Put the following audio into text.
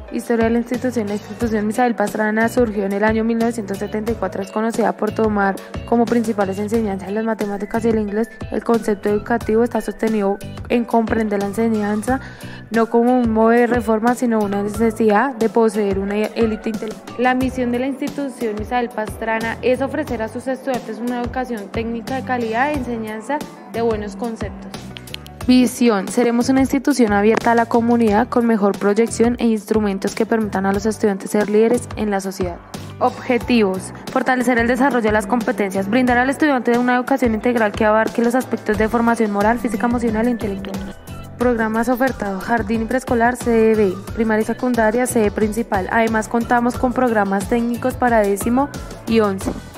Historia de la institución. La institución Misael Pastrana surgió en el año 1974. Es conocida por tomar como principales enseñanzas las matemáticas y el inglés. El concepto educativo está sostenido en comprender la enseñanza no como un modo de reforma, sino una necesidad de poseer una élite intelectual. La misión de la institución Misael Pastrana es ofrecer a sus estudiantes una educación técnica de calidad, enseñanza de buenos conceptos. Visión. Seremos una institución abierta a la comunidad con mejor proyección e instrumentos que permitan a los estudiantes ser líderes en la sociedad. Objetivos. Fortalecer el desarrollo de las competencias. Brindar al estudiante una educación integral que abarque los aspectos de formación moral, física, emocional e intelectual. Programas ofertados: jardín y preescolar, sede B, primaria y secundaria, sede principal. Además, contamos con programas técnicos para 10º y 11.